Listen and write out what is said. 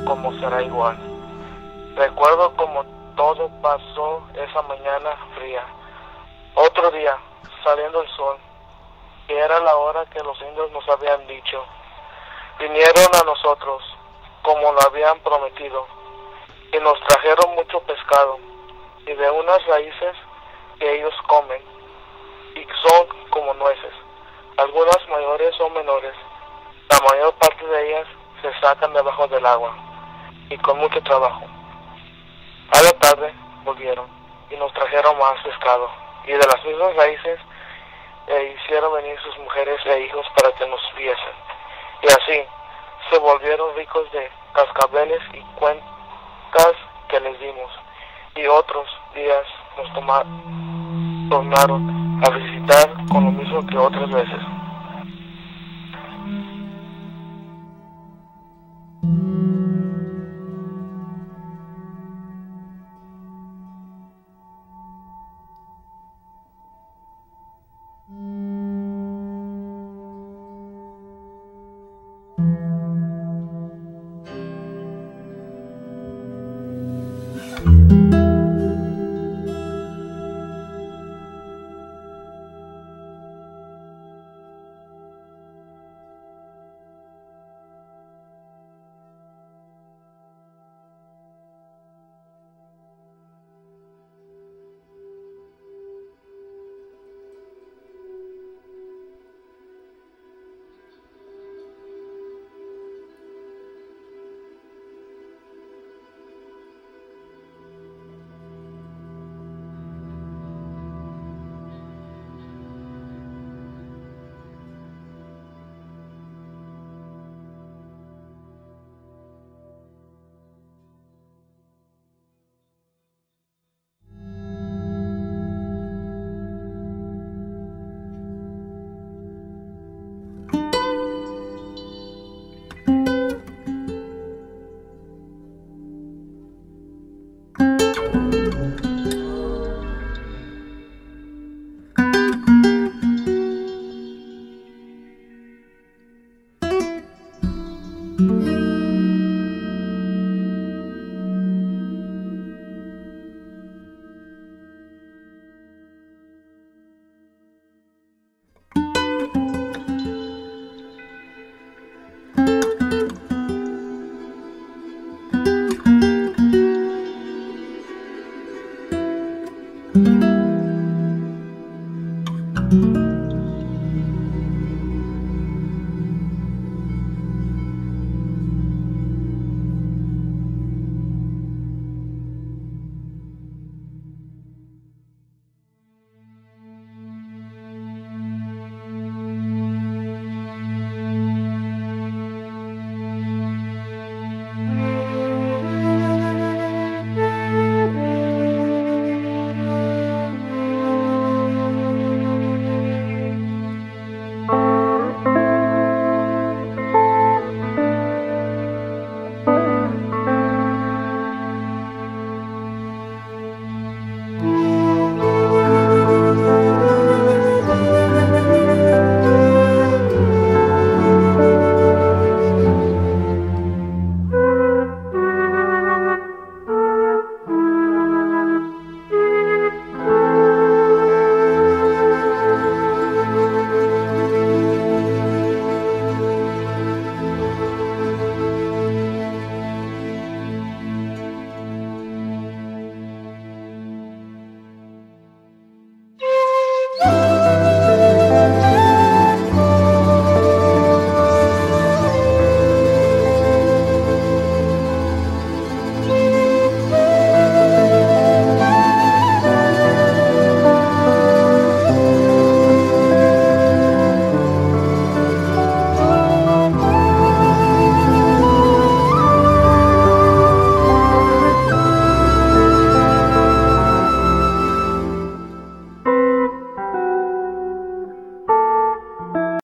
como será igual. Recuerdo como todo pasó esa mañana fría. Otro día, saliendo el sol, que era la hora que los indios nos habían dicho. Vinieron a nosotros, como lo habían prometido, y nos trajeron mucho pescado, y de unas raíces que ellos comen, y son como nueces, algunas mayores o menores. La mayor parte de ellas se sacan debajo del agua, y con mucho trabajo. A la tarde volvieron, y nos trajeron más pescado, y de las mismas raíces hicieron venir sus mujeres e hijos para que nos viesen. Y así se volvieron ricos de cascabeles y cuentas que les dimos. Y otros días nos tornaron a visitar con lo mismo que otras veces.